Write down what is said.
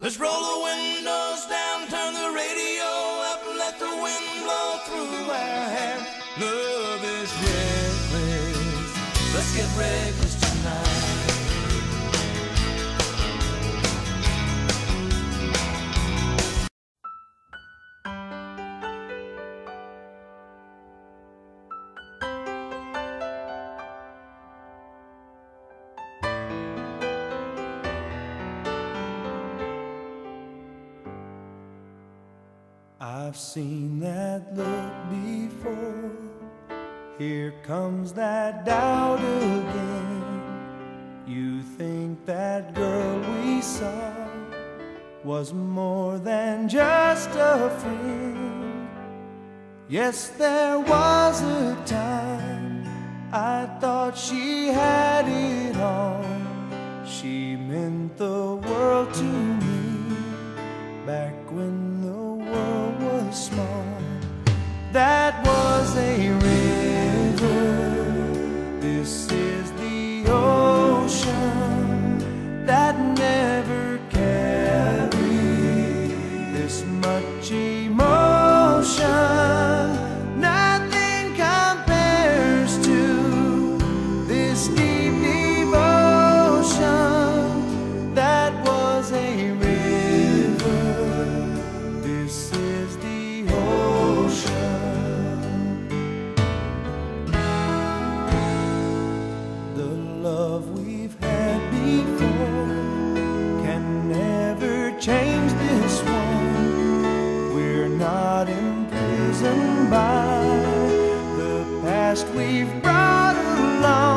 Let's roll the windows down, turn the radio up, and let the wind blow through our hair. Love is reckless. Let's get reckless tonight. I've seen that look before. Here comes that doubt again. You think that girl we saw was more than just a friend. Yes, there was a time I thought she had it all. She meant the world to me back when the world was small. That was a river. This is the ocean that never carried this much emotion. Nothing compares to this deep devotion. That was a river. This is the ocean. The love we've had before can never change this one. We're not imprisoned by the past we've brought along.